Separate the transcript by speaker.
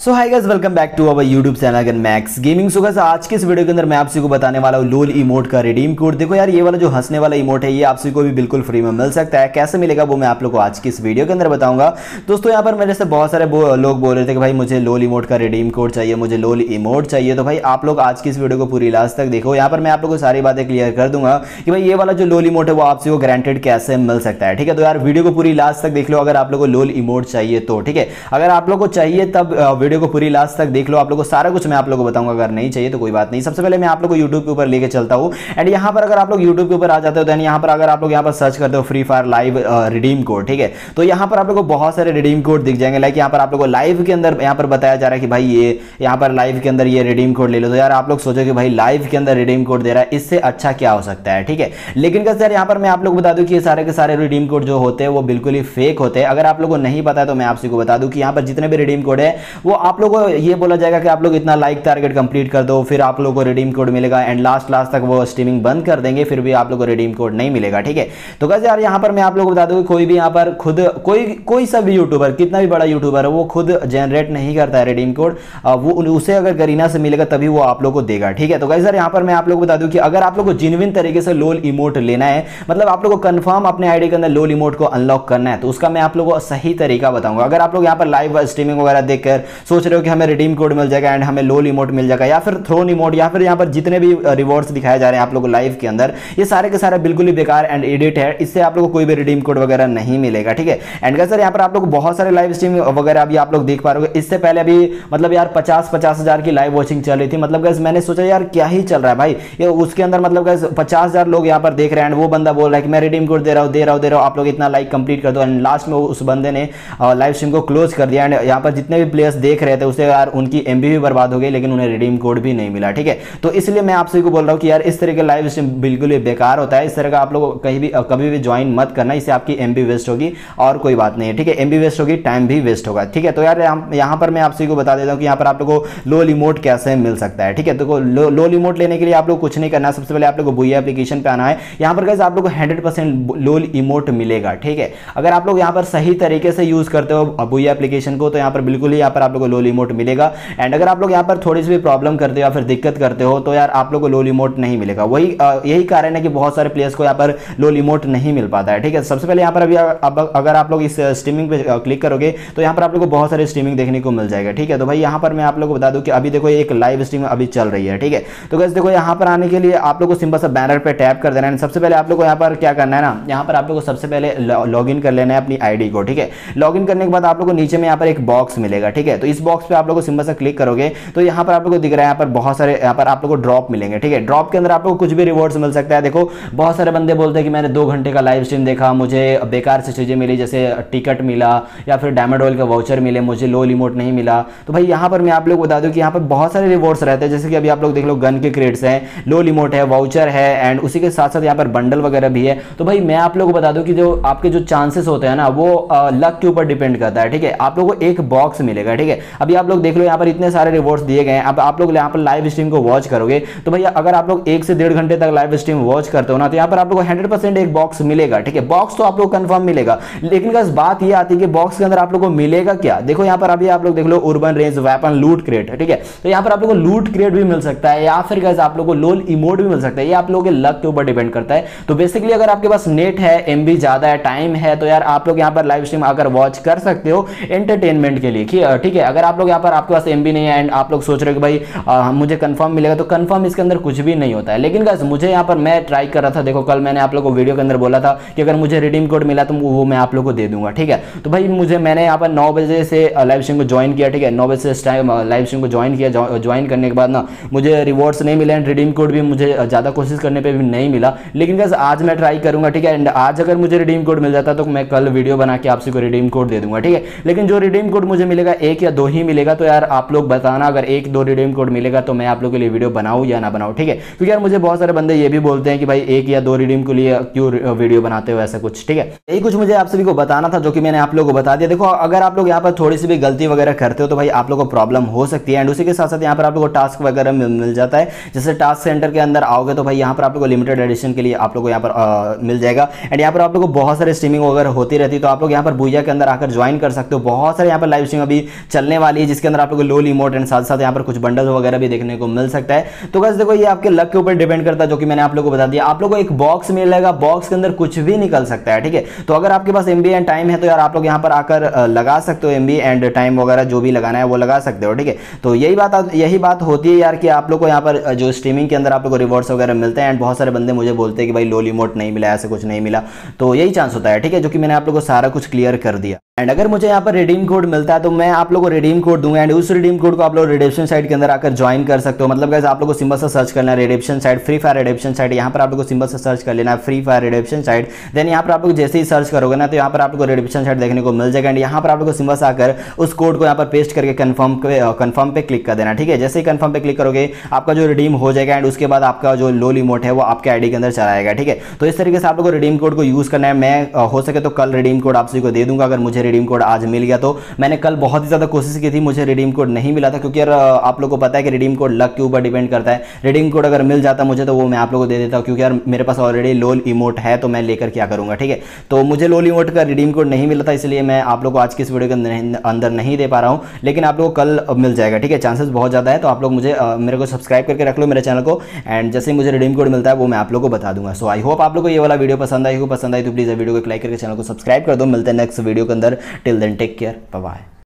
Speaker 1: So hi guys, welcome back to our YouTube channel again Max gaming. So guys, आज के इस video के अंदर मैं आपसे को बताने वाला हूँ लोल इमोट का रिडीम कोड। देखो यार, ये वाला जो हंसने वाला इमोट है ये आपसे को भी बिल्कुल फ्री में मिल सकता है। कैसे मिलेगा वो मैं आप लोग को आज की इस वीडियो के अंदर बताऊंगा। दोस्तों, यहाँ पर मेरे से बहुत सारे लोग बोल रहे थे कि भाई मुझे लोल इमोट का रिडीम कोड चाहिए, मुझे लोल इमोट चाहिए। तो भाई आप लोग आज की इस वीडियो को पूरी लास्ट तक देखो। यहाँ पर मैं आप लोग को सारी बातें क्लियर कर दूंगा कि भाई ये वाला जो लोल इमोट है वो आपसे को गारंटेड कैसे मिल सकता है। ठीक है, तो यार वीडियो को पूरी लास्ट तक देख लो अगर आप लोग को लोल इमोट चाहिए तो। ठीक है, अगर आप लोग को चाहिए तब वीडियो को पूरी लास्ट तक देख लो, आप लोगों को सारा कुछ मैं आप लोगों को बताऊंगा। अगर नहीं चाहिए तो कोई बात नहीं। सबसे पहले मैं आप लोगों को YouTube के ऊपर लेके चलता हूं। एंड यहां पर अगर आप लोग YouTube के ऊपर आ जाते हो तो यहां पर अगर आप लोग यहां पर सर्च करते हो Free Fire live redeem code, ठीक है, तो यहां पर आप लोगों को बहुत सारे रिडीम कोड दिख जाएंगे। लाइक यहां पर आप लोगों को लाइव के अंदर यहां पर बताया जा रहा है कि भाई ये यहां पर लाइव के अंदर ये रिडीम कोड ले लो। तो यार आप लोग सोचो कि भाई लाइव के अंदर रिडीम कोड दे रहा है, इससे अच्छा क्या हो सकता है। ठीक है, लेकिन यार यहां पर मैं आप लोग बता दूं कि ये सारे के सारे रिडीम कोड जो होते हैं वो बिल्कुल ही फेक होते हैं। अगर आप लोगों को नहीं पता है तो मैं आपसे को बता दूं कि यहां पर जितने भी रिडीम कोड है वो आप लोगों को ये बोला जाएगा कि आप लोग इतना लाइक टारगेट कंप्लीट कर दो, फिर आप लोगों को रिडीम कोड मिलेगा। एंड लास्ट तक वो स्ट्रीमिंग बंद कर देंगे, फिर भी आप लोगों को रिडीम कोड नहीं मिलेगा। ठीक है, तो गाइस यार यहां पर मैं आप लोगों को बता दूं कि कोई भी यहां पर खुद कोई सा भी यूट्यूबर, कितना भी बड़ा यूट्यूबर है, वो खुद जनरेट नहीं करता है रिडीम कोड। वो उसे अगर गरीना से मिलेगा तभी वो आप लोगों को देगा। ठीक है, तो गाइस यार यहां पर मैं आप लोगों को बता दूं कि अगर आप लोगों को जेन्युइन तरीके से लोल इमोट लेना है, मतलब आप लोगों को कंफर्म अपने आईडी के अंदर लोल इमोट को अनलॉक करना है, तो उसका मैं आप लोगों को सही तरीका बताऊंगा। अगर आप लोग यहां पर लाइव स्ट्रीमिंग वगैरह देखकर सोच रहे हो कि हमें रिडीम कोड मिल जाएगा एंड हमें लोल इमोट मिल जाएगा, या फिर थ्रोन इमोट, या फिर यहां पर जितने भी रिवॉर्ड्स दिखाए जा रहे हैं आप लोगों को लाइव के अंदर, ये सारे के सारे बिल्कुल ही बेकार एंड एडिट है। इससे आप लोगों को कोई भी रिडीम कोड वगैरह नहीं मिलेगा। ठीक है, एंड गाइस यहां पर आप लोग बहुत सारे लाइव स्ट्रीम वगैरह अभी आप लोग देख पा रहे हो। इससे पहले अभी मतलब यार 50 हजार की लाइव वॉचिंग चल रही थी। मतलब गाइस मैंने सोचा यार क्या ही चल रहा है भाई, ये उसके अंदर मतलब गाइस 50,000 लोग यहां पर देख रहे हैं एंड वो बंदा बोल रहा है कि मैं रिडीम कोड दे रहा हूं, आप लोग इतना लाइक कंप्लीट कर दो। एंड लास्ट में उस बंदे ने लाइव स्ट्रीम को क्लोज कर दिया एंड यहां पर जितने भी प्लेयर्स देख रहे थे उससे यार उनकी एमबी भी बर्बाद हो गई, लेकिन उन्हें रिडीम कोड भी नहीं मिला। ठीक है, तो इसलिए मैं आपसे को बोल रहा हूं कि यार इस तरह के लाइव स्ट्रीम बिल्कुल ही बेकार होता है। इस तरह का आप लोग कभी भी ज्वाइन मत करना, इससे आपकी एमबी वेस्ट होगी और कोई बात नहीं है। ठीक है, एमबी वेस्ट होगी, टाइम भी वेस्ट होगा। ठीक है, तो यार यहां पर मैं आपसे को बता देता हूं कि यहां पर आप लोगों को लोल इमोट कैसे मिल सकता है। ठीक है, तो लोल इमोट लेने के लिए आप लोग कुछ नहीं करना। सबसे पहले आप लोग को बुया एप्लीकेशन पे आना है। यहां पर गाइस आप लोग को 100% लोल इमोट मिलेगा। ठीक है, अगर आप लोग यहां पर सही तरीके से यूज करते हो बुया एप्लीकेशन को तो यहां पर बिल्कुल ही यहां पर आप लोग को लोल इमोट मिलेगा। एंड अगर आप लोग यहां पर थोड़ी सी भी प्रॉब्लम करते हो या फिर दिक्कत करते हो तो यार आप लोग को लोल इमोट नहीं मिलेगा। यही कारण है कि बहुत सारे प्लेयर्स को यहाँ पर लोल इमोट नहीं मिल पाता है। ठीक है, सबसे पहले यहाँ पर अभी अगर आप लोग इस स्ट्रीमिंग पे क्लिक करोगे तो यहाँ पर आप लोग को बहुत सारे स्ट्रीमिंग देखने को मिल जाएगा। ठीक है, तो भाई यहाँ पर मैं आप लोग को बता दूं कि अभी देखो एक लाइव स्ट्रीम अभी चल रही है। ठीक है, तो गाइस देखो यहाँ पर आने के लिए आप लोग को सिंपल सा बैनर पे टैप कर देना है। सबसे पहले आप लोग को यहाँ पर क्या करना है ना, यहाँ पर आप लोग को सबसे पहले लॉग इन कर लेना है अपनी आईडी को। ठीक है, लॉग इन करने के बाद आप लोग को नीचे में यहाँ पर एक बॉक्स मिलेगा। ठीक है, तो इस बॉक्स पे आप लोग को सिंपल सा क्लिक करोगे तो यहाँ पर आप लोग को दिख रहा है यहाँ पर बहुत सारे यहाँ पर आप लोग को ड्रॉप मिलेंगे। ठीक है, ड्रॉप के अंदर आप लोग को कुछ भी रिवॉर्ड्स मिल सकता है। देखो बहुत सारे बंदे बोलते हैं कि मैंने 2 घंटे का लाइव स्ट्रीम देखा, मुझे बेकार से चीजें मिली, जैसे टिकट मिला या फिर डायमंड ऑयल का वाउचर मिले, मुझे लोल इमोट नहीं मिला। तो भाई यहाँ पर मैं आप लोग को बता दूं कि यहाँ पर बहुत सारे रिवॉर्ड्स रहते हैं। जैसे कि अभी आप लोग देख लो गन के क्रेड्स हैं, लोल इमोट है, वाउचर है एंड उसी के साथ साथ यहाँ पर बंडल वगैरह भी है। तो भाई मैं आप लोग को बता दूं कि जो आपके जो चांसेस होते हैं ना वो लक के ऊपर डिपेंड करता है। ठीक है, आप लोगों को एक बॉक्स मिलेगा। ठीक है, अभी आप लोग देख लो यहाँ पर इतने सारे रिवॉर्ड्स दिए गए हैं। अब आप लोग यहाँ पर लाइव स्ट्रीम को वॉच करोगे तो भैया अगर आप लोग 1 से 1.5 घंटे तक लाइव स्ट्रीम वॉच करते हो ना तो यहाँ पर आप लोग को 100% एक बॉक्स मिलेगा। ठीक है, बॉक्स तो आप लोग कंफर्म मिलेगा, लेकिन गाइस बात ये आती है कि बॉक्स के अंदर आप लोग को मिलेगा क्या। देखो यहाँ पर अभी आप लोग देख लो urban range weapon loot crate. ठीक है, तो यहाँ पर आप लोग को लूट क्रेट भी मिल सकता है या फिर गाइस आप लोग को लोल इमोट भी मिल सकता है। ये आप लोगों के लक के ऊपर डिपेंड करता है। तो बेसिकली अगर आपके पास नेट है, एमबी ज्यादा है, टाइम है, तो यार आप लोग यहाँ पर लाइव स्ट्रीम अगर वॉच कर सकते हो एंटरटेनमेंट के लिए। ठीक है, अगर आप लोग यहाँ पर आपके पास एमबी नहीं है एंड आप लोग सोच रहे हो कि भाई मुझे कंफर्म मिलेगा, तो कंफर्म इसके अंदर कुछ भी नहीं होता है। लेकिन गाइस मुझे यहाँ पर मैं ट्राई कर रहा था। देखो कल मैंने आप लोग को वीडियो के अंदर बोला था कि अगर मुझे रिडीम कोड मिला तो वो मैं आप लोग को दे दूंगा। ठीक है, तो भाई मैंने यहाँ पर 9 बजे से लाइव स्ट्रीम को ज्वाइन किया। ठीक है, 9 बजे से लाइव स्ट्रीम को ज्वाइन किया। ज्वाइन करने के बाद ना मुझे रिवॉर्ड्स नहीं मिले एंड रिडीम कोड भी मुझे ज़्यादा कोशिश करने पर भी नहीं मिला। लेकिन गाइस आज मैं ट्राई करूंगा। ठीक है, एंड आज अगर मुझे रिडीम कोड मिल जाता तो मैं कल वीडियो बना के आपसे को रिडीम कोड दे दूंगा। ठीक है, लेकिन जो रिडीम कोड मुझे मिलेगा 1 या 2 ही मिलेगा। तो यार आप लोग बताना अगर 1-2 रिडीम कोड मिलेगा तो मैं आप लोग के लिए वीडियो बनाऊं या ना बनाऊं। ठीक है, क्योंकि यार मुझे बहुत सारे बंदे ये भी बोलते हैं कि भाई 1 या 2 रिडीम के लिए क्यों वीडियो बनाते हो ऐसा कुछ। ठीक है, यही कुछ मुझे आप सभी को बताना था जो कि मैंने आप लोगों को बता दिया। देखो अगर आप लोग यहाँ पर थोड़ी सी भी गलती वगैरह करते हो तो भाई आप लोग को प्रॉब्लम हो सकती है। एंड उसी के साथ साथ यहाँ पर आप लोग को टास्क वगैरह मिल जाता है। जैसे टास्क सेंटर के अंदर आओगे तो भाई यहाँ पर आप लोग को लिमिटेड एडिशन के लिए आप लोग को यहाँ पर मिल जाएगा। एंड यहाँ पर आप लोग को बहुत सारे स्ट्रीमिंग वगैरह होती रहती है, तो आप लोग यहाँ पर बुया के अंदर आकर ज्वाइन कर सकते हो। बहुत सारे यहाँ पर लाइव स्ट्रीम अभी चलने चलने वाली है, जिसके अंदर आप लोग को लोल इमोट एंड साथ साथ यहाँ पर कुछ बंडल वगैरह भी देखने को मिल सकता है। तो गाइस देखो ये आपके लक के ऊपर डिपेंड करता है, जो कि मैंने आप लोग को बता दिया। आप लोग को एक बॉक्स मिलेगा, बॉक्स के अंदर कुछ भी निकल सकता है, ठीक है। तो अगर आपके पास एमबी एंड टाइम है तो यार आप लोग यहाँ पर आकर लगा सकते हो, एमबी एंड टाइम वगैरह जो भी लगाना है वो लगा सकते हो, ठीक है। तो यही बात होती है यार कि आप लोग को यहाँ पर जो स्ट्रीमिंग के अंदर आप लोग को रिवॉर्ड्स वगैरह मिलते हैं, एंड बहुत सारे बंदे मुझे बोलते हैं कि भाई लोल इमोट नहीं मिला, ऐसे कुछ नहीं मिला। तो यही चांस होता है, ठीक है, जो कि मैंने आप लोग को सारा कुछ क्लियर कर दिया। एंड अगर मुझे यहाँ पर रिडीम कोड मिलता है तो मैं आप लोगों को रिडीम कोड दूंगा, एंड उस रिडीम कोड को आप लोग रिडेप्शन साइट के अंदर आकर ज्वाइन कर सकते हो। मतलब गाइस आप लोग को सिंबल से सर्च करना है redemption site, Free Fire redemption site, यहाँ पर आप लोग को सिंबल से सर्च कर लेना है Free Fire redemption site. Then यहाँ पर आप लोग जैसे ही सर्च करोगे ना तो यहाँ पर आप लोग को रिडेप्शन साइट देखने को मिल जाएगा, एंड यहाँ पर आप लोग को सिंबल से आकर उस कोड को यहाँ पर पेस्ट करके कन्फर्म पे क्लिक कर देना, ठीक है। जैसे ही कन्फर्म पे क्लिक करोगे आपका जो रिडीम हो जाएगा, एंड उसके बाद आपका जो लोल इमोट है वो आपके आईडी के अंदर चला आएगा, ठीक है। तो इस तरीके से आप लोग को रिडीम कोड को यूज करना है। मैं हो सके तो कल रिडीम कोड आप सभी को दे दूंगा, अगर मुझे रिडीम कोड आज मिल गया तो। मैंने कल बहुत ही ज़्यादा कोशिश की थी, मुझे रिडीम कोड नहीं मिला था, क्योंकि यार आप लोगों को पता है कि रिडीम कोड लक के ऊपर डिपेंड करता है। रिडीम कोड अगर मिल जाता मुझे तो वो मैं आप लोगों को दे देता हूँ, क्योंकि यार मेरे पास ऑलरेडी लोल इमोट है, तो मैं लेकर क्या करूँगा, ठीक है। तो मुझे लोल इमोट का रिडीम कोड नहीं मिला था, इसलिए मैं आप लोग को आज की इस वीडियो के अंदर नहीं दे पा रहा हूँ, लेकिन आप लोग को कल मिल जाएगा, ठीक है। चांसेस बहुत ज़्यादा है, तो आप लोग मेरे को सब्सक्राइब करके रख लो मेरे चैनल को, एंड जैसे ही मुझे रिडीम कोड मिलता है वो मैं आप लोग को बता दूंगा। सो आई होप आप लोग को ये वाला वीडियो पसंद आई तो प्लीज़ वीडियो को लाइक करके चैनल को सब्सक्राइब कर दो। मिलते हैं नेक्स्ट वीडियो के अंदर। Till then take care, bye bye.